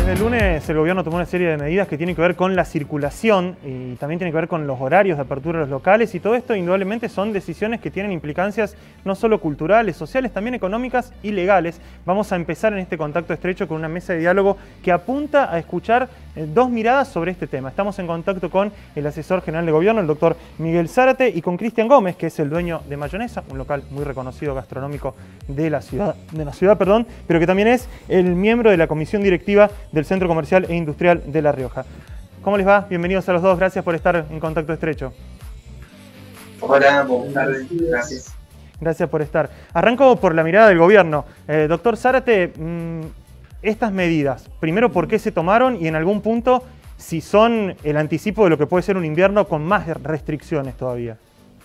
Desde el lunes el gobierno tomó una serie de medidas que tienen que ver con la circulación y también tienen que ver con los horarios de apertura de los locales, y todo esto indudablemente son decisiones que tienen implicancias no solo culturales, sociales, también económicas y legales. Vamos a empezar en este contacto estrecho con una mesa de diálogo que apunta a escuchar dos miradas sobre este tema. Estamos en contacto con el asesor general de gobierno, el doctor Miguel Zárate, y con Cristian Gómez, que es el dueño de Mayonesa, un local muy reconocido gastronómico de la ciudad, pero que también es el miembro de la comisión directiva del Centro Comercial e Industrial de La Rioja. ¿Cómo les va? Bienvenidos a los dos, gracias por estar en contacto estrecho. Hola, buenas tardes, gracias. Gracias por estar. Arranco por la mirada del gobierno. Doctor Zárate, estas medidas, primero, ¿por qué se tomaron? Y en algún punto, si son el anticipo de lo que puede ser un invierno con más restricciones todavía.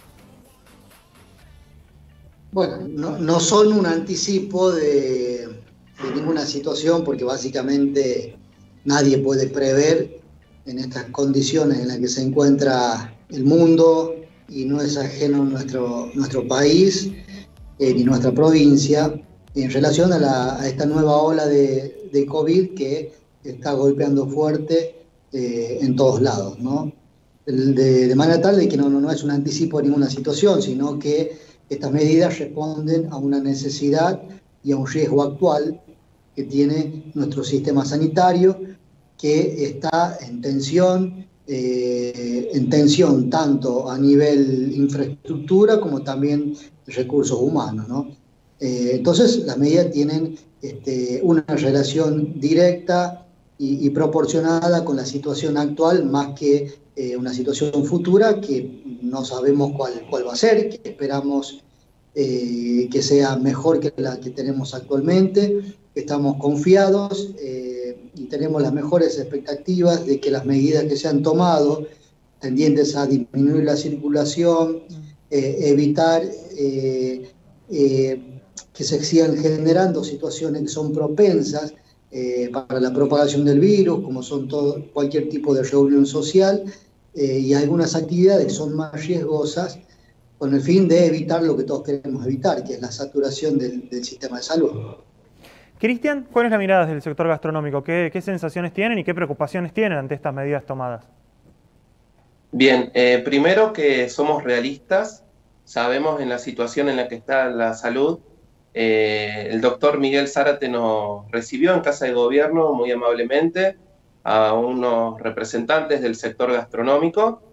Bueno, no son un anticipo de ninguna situación, porque básicamente nadie puede prever en estas condiciones en las que se encuentra el mundo, y no es ajeno nuestro país ni nuestra provincia, en relación a esta nueva ola de COVID que está golpeando fuerte en todos lados, ¿no? De manera tal de que no es un anticipo de ninguna situación, sino que estas medidas responden a una necesidad y a un riesgo actual que tiene nuestro sistema sanitario, que está en tensión tanto a nivel infraestructura como también recursos humanos, ¿no? Entonces las medidas tienen una relación directa y proporcionada con la situación actual, más que una situación futura que no sabemos cuál va a ser, que esperamos que sea mejor que la que tenemos actualmente. Estamos confiados y tenemos las mejores expectativas de que las medidas que se han tomado, tendientes a disminuir la circulación, evitar que se sigan generando situaciones que son propensas para la propagación del virus, como son cualquier tipo de reunión social, y algunas actividades que son más riesgosas, con el fin de evitar lo que todos queremos evitar, que es la saturación del sistema de salud. Cristian, ¿cuál es la mirada del sector gastronómico? ¿Qué sensaciones tienen y qué preocupaciones tienen ante estas medidas tomadas? Bien, primero que somos realistas, sabemos en la situación en la que está la salud. El doctor Miguel Zárate nos recibió en Casa de Gobierno muy amablemente a unos representantes del sector gastronómico,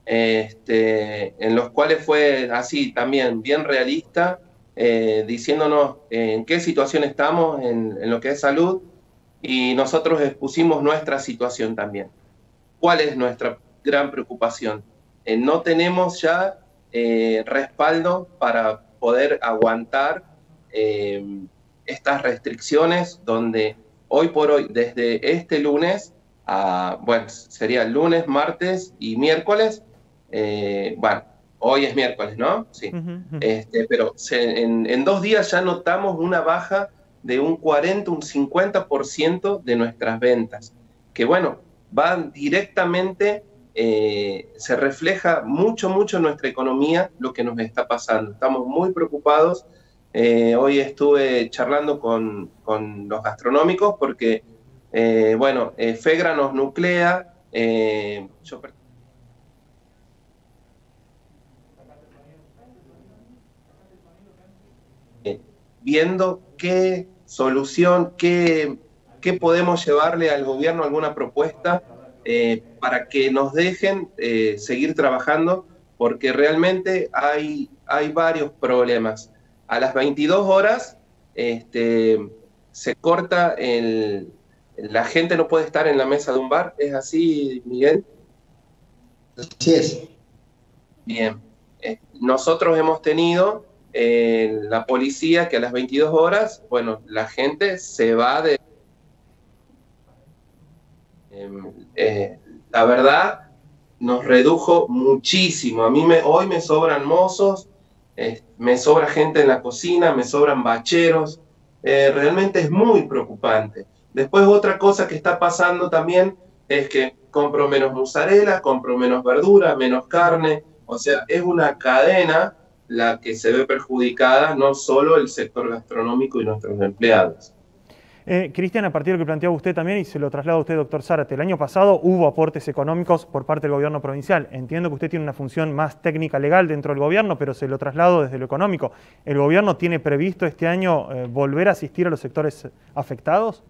en los cuales fue así también bien realista, diciéndonos en qué situación estamos en lo que es salud, y nosotros expusimos nuestra situación también. ¿Cuál es nuestra gran preocupación? No tenemos ya respaldo para poder aguantar estas restricciones, donde hoy por hoy, desde este lunes, bueno, sería lunes, martes y miércoles, bueno, hoy es miércoles, ¿no? Sí. Pero en 2 días ya notamos una baja de un 40, un 50% de nuestras ventas, que bueno, van directamente, se refleja mucho en nuestra economía lo que nos está pasando. Estamos muy preocupados. Hoy estuve charlando con los gastronómicos porque, bueno, FEGRA nos nuclea. Viendo qué solución, qué podemos llevarle al gobierno, alguna propuesta para que nos dejen seguir trabajando, porque realmente hay varios problemas. A las 22 horas se corta la gente no puede estar en la mesa de un bar. ¿Es así, Miguel? Así es. Bien. Nosotros hemos tenido la policía que a las 22 horas, bueno, la gente se va de... la verdad, nos redujo muchísimo. A mí hoy me sobran mozos, me sobra gente en la cocina, me sobran bacheros. Realmente es muy preocupante. Después, otra cosa que está pasando también es que compro menos mozzarella, compro menos verdura, menos carne. O sea, es una cadena la que se ve perjudicada, no solo el sector gastronómico y nuestros empleados. Cristian, a partir de lo que planteaba usted también, y se lo traslado a usted, doctor Zárate, el año pasado hubo aportes económicos por parte del gobierno provincial. Entiendo que usted tiene una función más técnica legal dentro del gobierno, pero se lo traslado desde lo económico. ¿El gobierno tiene previsto este año volver a asistir a los sectores afectados?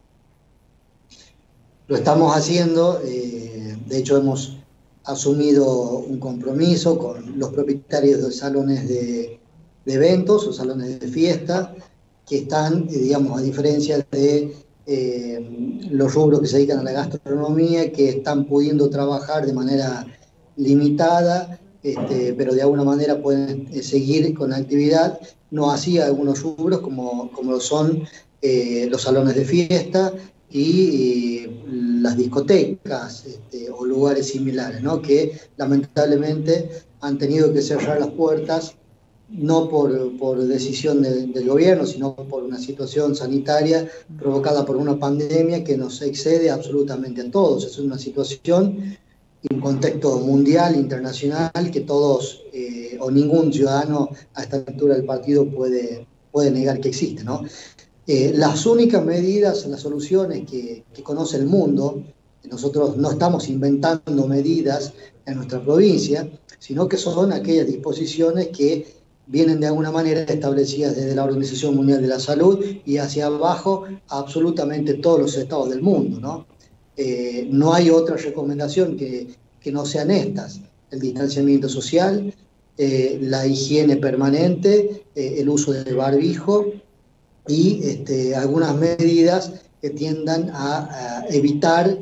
Lo estamos haciendo, de hecho hemos asumido un compromiso con los propietarios de salones de eventos o salones de fiesta, que están, digamos, a diferencia de los rubros que se dedican a la gastronomía, que están pudiendo trabajar de manera limitada, pero de alguna manera pueden seguir con la actividad, no así algunos rubros como lo son los salones de fiesta y las discotecas o lugares similares, ¿no? Que lamentablemente han tenido que cerrar las puertas no por decisión del gobierno, sino por una situación sanitaria provocada por una pandemia que nos excede absolutamente a todos. Es una situación y un contexto mundial, internacional, que todos o ningún ciudadano a esta altura del partido puede negar que existe, ¿no? Las únicas medidas, las soluciones que conoce el mundo, nosotros no estamos inventando medidas en nuestra provincia, sino que son aquellas disposiciones que vienen de alguna manera establecidas desde la Organización Mundial de la Salud y hacia abajo a absolutamente todos los estados del mundo, ¿no? No hay otra recomendación que no sean estas: el distanciamiento social, la higiene permanente, el uso del barbijo y algunas medidas que tiendan a evitar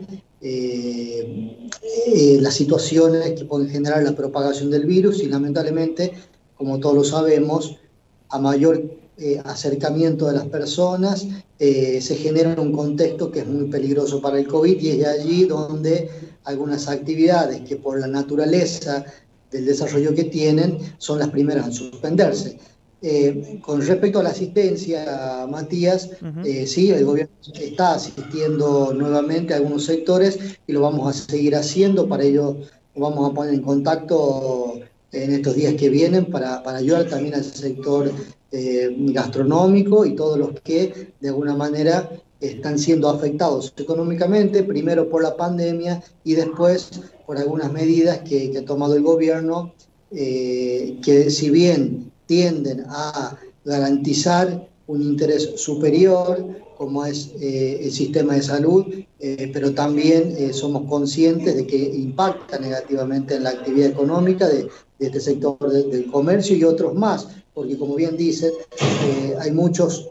las situaciones que pueden generar la propagación del virus. Y lamentablemente, como todos lo sabemos, a mayor acercamiento de las personas se genera un contexto que es muy peligroso para el COVID, y es allí donde algunas actividades que por la naturaleza del desarrollo que tienen son las primeras en suspenderse. Con respecto a la asistencia, Matías, sí, el gobierno está asistiendo nuevamente a algunos sectores y lo vamos a seguir haciendo. Para ello nos vamos a poner en contacto en estos días que vienen para ayudar también al sector gastronómico y todos los que de alguna manera están siendo afectados económicamente, primero por la pandemia y después por algunas medidas que ha tomado el gobierno, que si bien tienden a garantizar un interés superior, como es el sistema de salud, pero también somos conscientes de que impacta negativamente en la actividad económica de este sector del comercio y otros más, porque como bien dice, hay muchas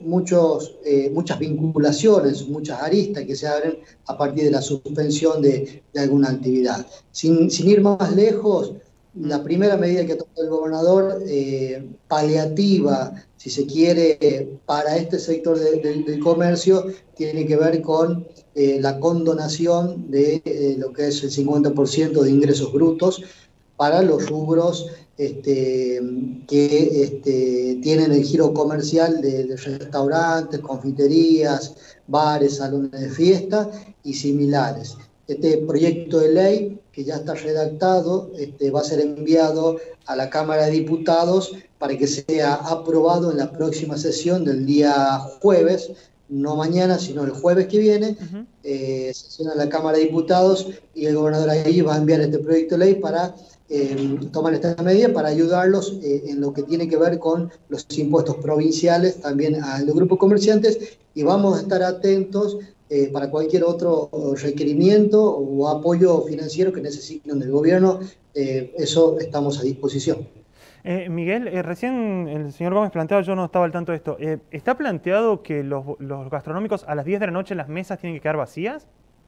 vinculaciones, muchas aristas que se abren a partir de la suspensión de alguna actividad. Sin ir más lejos, la primera medida que tomó el gobernador, paliativa, si se quiere, para este sector del comercio, tiene que ver con la condonación de lo que es el 50% de ingresos brutos para los rubros que tienen el giro comercial de restaurantes, confiterías, bares, salones de fiesta y similares. Este proyecto de ley, que ya está redactado, va a ser enviado a la Cámara de Diputados para que sea aprobado en la próxima sesión del día jueves, no mañana, sino el jueves que viene. Sesiona la Cámara de Diputados y el gobernador ahí va a enviar este proyecto de ley para tomar esta medida para ayudarlos en lo que tiene que ver con los impuestos provinciales, también a los grupos comerciantes, y vamos a estar atentos para cualquier otro requerimiento o apoyo financiero que necesiten del gobierno. Eso estamos a disposición. Miguel, recién el señor Gómez planteaba, yo no estaba al tanto de esto, ¿está planteado que los gastronómicos a las 10 de la noche las mesas tienen que quedar vacías?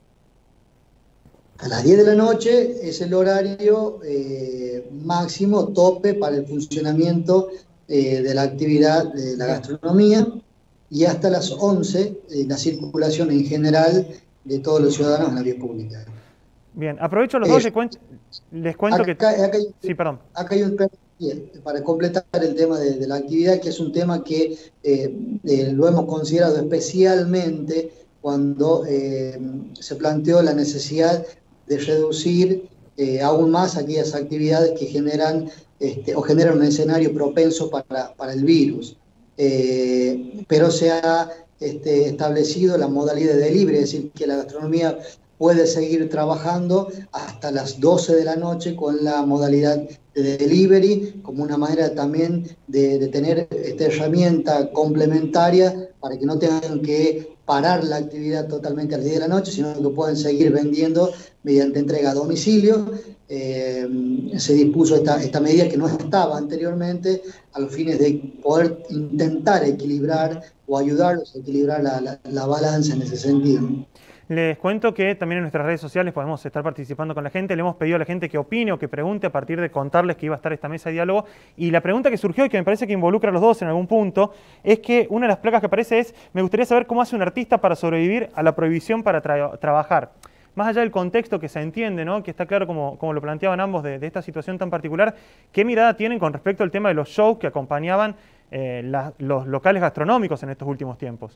A las 10 de la noche es el horario máximo, tope para el funcionamiento de la actividad de la gastronomía, y hasta las 11 la circulación en general de todos los ciudadanos en la vía pública. Bien, aprovecho los dos, les cuento sí, perdón. Acá hay un para completar el tema de la actividad, que es un tema que lo hemos considerado especialmente cuando se planteó la necesidad de reducir aún más aquellas actividades que generan un escenario propenso para el virus. Pero se ha establecido la modalidad de delivery, es decir, que la gastronomía puede seguir trabajando hasta las 12 de la noche con la modalidad de delivery, como una manera también de tener esta herramienta complementaria para que no tengan que parar la actividad totalmente a las 10 de la noche, sino que pueden seguir vendiendo mediante entrega a domicilio. Se dispuso esta medida que no estaba anteriormente a los fines de poder intentar equilibrar o ayudarlos a equilibrar la balanza en ese sentido. Les cuento que también en nuestras redes sociales podemos estar participando con la gente. Le hemos pedido a la gente que opine o que pregunte a partir de contarles que iba a estar esta mesa de diálogo. Y la pregunta que surgió y que me parece que involucra a los dos en algún punto es que una de las placas que aparece es: me gustaría saber cómo hace un artista para sobrevivir a la prohibición para trabajar. Más allá del contexto que se entiende, ¿no?, que está claro como lo planteaban ambos de esta situación tan particular, ¿qué mirada tienen con respecto al tema de los shows que acompañaban los locales gastronómicos en estos últimos tiempos?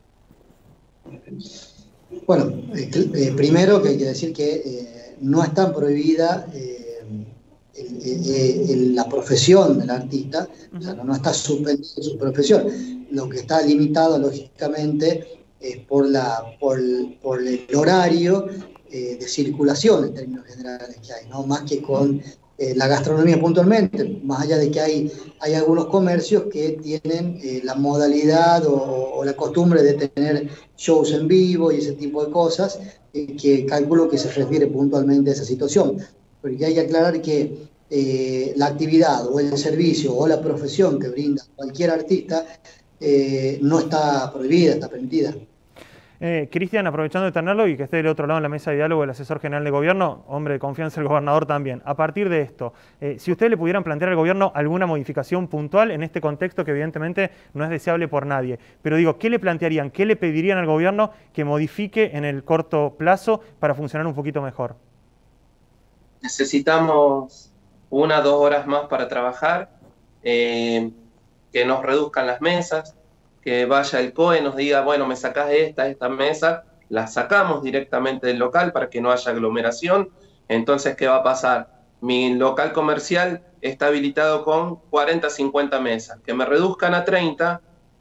Bueno, primero que hay que decir que no está prohibida la profesión del artista, o sea, no está suspendida su profesión. Lo que está limitado, lógicamente, es por el horario de circulación en términos generales que hay, ¿no? Más que con la gastronomía puntualmente, más allá de que hay algunos comercios que tienen la modalidad o la costumbre de tener shows en vivo y ese tipo de cosas, que calculo que se refiere puntualmente a esa situación. Porque hay que aclarar que la actividad o el servicio o la profesión que brinda cualquier artista no está prohibida, está permitida. Cristian, aprovechando de tenerlo y que esté del otro lado en la mesa de diálogo el asesor general de gobierno, hombre de confianza del gobernador también. A partir de esto, si ustedes le pudieran plantear al gobierno alguna modificación puntual en este contexto que evidentemente no es deseable por nadie, pero digo, ¿qué le plantearían, qué le pedirían al gobierno que modifique en el corto plazo para funcionar un poquito mejor? Necesitamos 1 o 2 horas más para trabajar, que nos reduzcan las mesas, que vaya el COE, nos diga, bueno, me sacás esta mesa, la sacamos directamente del local para que no haya aglomeración. Entonces, ¿qué va a pasar? Mi local comercial está habilitado con 40, 50 mesas, que me reduzcan a 30,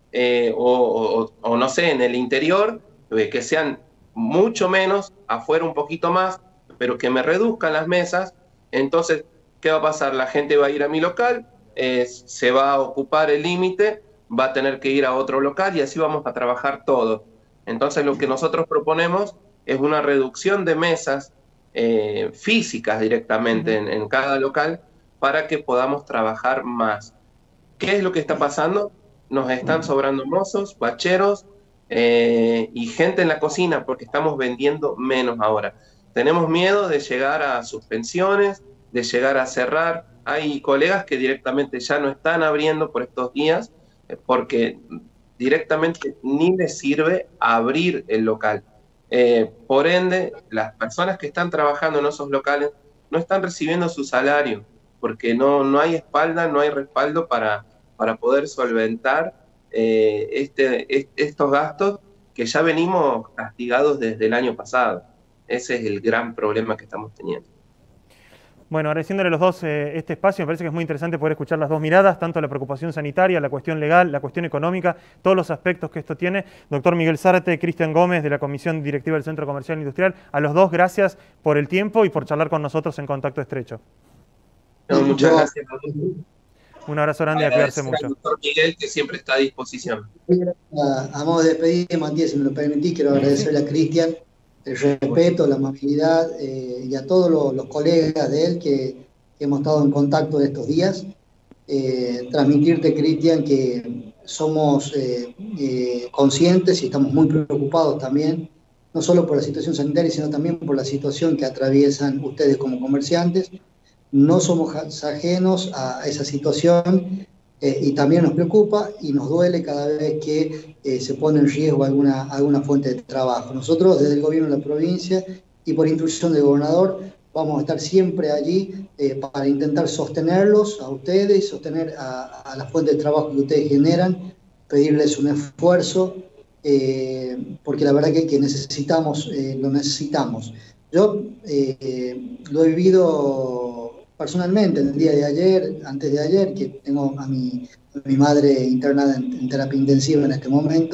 o no sé, en el interior, que sean mucho menos, afuera un poquito más, pero que me reduzcan las mesas. Entonces, ¿qué va a pasar? La gente va a ir a mi local, se va a ocupar el límite, va a tener que ir a otro local y así vamos a trabajar todos. Entonces lo que nosotros proponemos es una reducción de mesas físicas directamente en cada local para que podamos trabajar más. ¿Qué es lo que está pasando? Nos están sobrando mozos, bacheros y gente en la cocina porque estamos vendiendo menos ahora. Tenemos miedo de llegar a suspensiones, de llegar a cerrar. Hay colegas que directamente ya no están abriendo por estos días porque directamente ni les sirve abrir el local. Por ende, las personas que están trabajando en esos locales no están recibiendo su salario, porque no hay espalda, no hay respaldo para poder solventar estos gastos que ya venimos castigados desde el año pasado. Ese es el gran problema que estamos teniendo. Bueno, agradeciéndole a los dos este espacio, me parece que es muy interesante poder escuchar las dos miradas, tanto la preocupación sanitaria, la cuestión legal, la cuestión económica, todos los aspectos que esto tiene. Doctor Miguel Zárate, Cristian Gómez, de la Comisión Directiva del Centro Comercial e Industrial, a los dos gracias por el tiempo y por charlar con nosotros en Contacto Estrecho. No, muchas gracias. Un abrazo grande y a cuidarse mucho. Doctor Miguel, que siempre está a disposición. A modo de despedir, Matías, si me lo permitís, quiero agradecerle a Cristian el respeto, la amabilidad y a todos los colegas de él que hemos estado en contacto de estos días. Transmitirte, Cristian, que somos conscientes y estamos muy preocupados también, no solo por la situación sanitaria, sino también por la situación que atraviesan ustedes como comerciantes. No somos ajenos a esa situación y también nos preocupa y nos duele cada vez que se pone en riesgo alguna fuente de trabajo. Nosotros, desde el gobierno de la provincia y por instrucción del gobernador, vamos a estar siempre allí para intentar sostenerlos a ustedes, sostener a la fuente de trabajo que ustedes generan, pedirles un esfuerzo, porque la verdad que necesitamos, lo necesitamos. Yo lo he vivido personalmente el día de ayer, antes de ayer, que tengo a mi madre internada en terapia intensiva en este momento,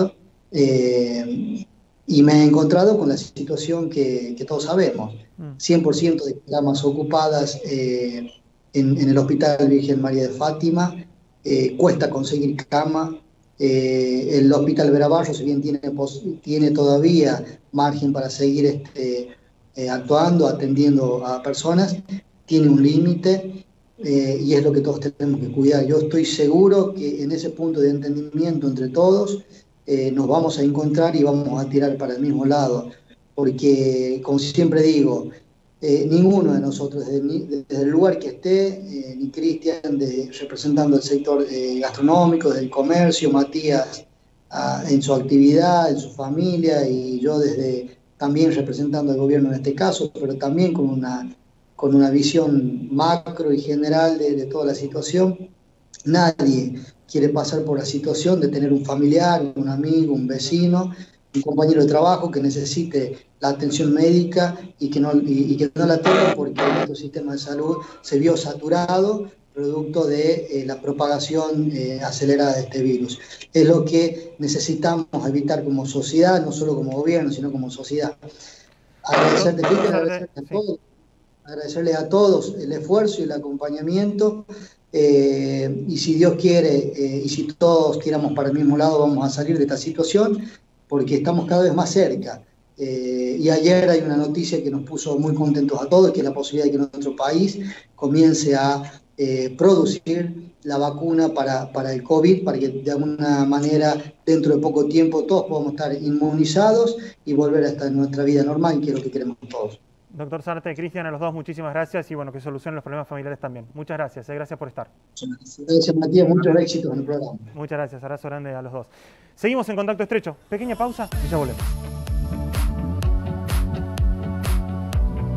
Y me he encontrado con la situación que todos sabemos, 100% de camas ocupadas en el Hospital Virgen María de Fátima, cuesta conseguir cama. El Hospital Verabarro, si bien tiene todavía margen para seguir actuando, atendiendo a personas, tiene un límite, y es lo que todos tenemos que cuidar. Yo estoy seguro que en ese punto de entendimiento entre todos nos vamos a encontrar y vamos a tirar para el mismo lado, porque, como siempre digo, ninguno de nosotros, desde el lugar que esté, ni Cristian representando el sector gastronómico, del comercio, Matías en su actividad, en su familia, y yo también representando al gobierno en este caso, pero también con una visión macro y general de toda la situación. Nadie quiere pasar por la situación de tener un familiar, un amigo, un vecino, un compañero de trabajo que necesite la atención médica y que no la tenga porque nuestro sistema de salud se vio saturado producto de la propagación acelerada de este virus. Es lo que necesitamos evitar como sociedad, no solo como gobierno, sino como sociedad. Agradecerles a todos el esfuerzo y el acompañamiento, y si Dios quiere, y si todos tiramos para el mismo lado, vamos a salir de esta situación, porque estamos cada vez más cerca. Y ayer hay una noticia que nos puso muy contentos a todos, que es la posibilidad de que nuestro país comience a producir la vacuna para el COVID, para que de alguna manera dentro de poco tiempo todos podamos estar inmunizados y volver a estar en nuestra vida normal, que es lo que queremos todos. Doctor Zárate, Cristian, a los dos muchísimas gracias y bueno, que solucionen los problemas familiares también. Muchas gracias, gracias por estar. Gracias, Matías, muchos éxitos en el programa. Muchas gracias, abrazo grande a los dos. Seguimos en contacto estrecho. Pequeña pausa y ya volvemos.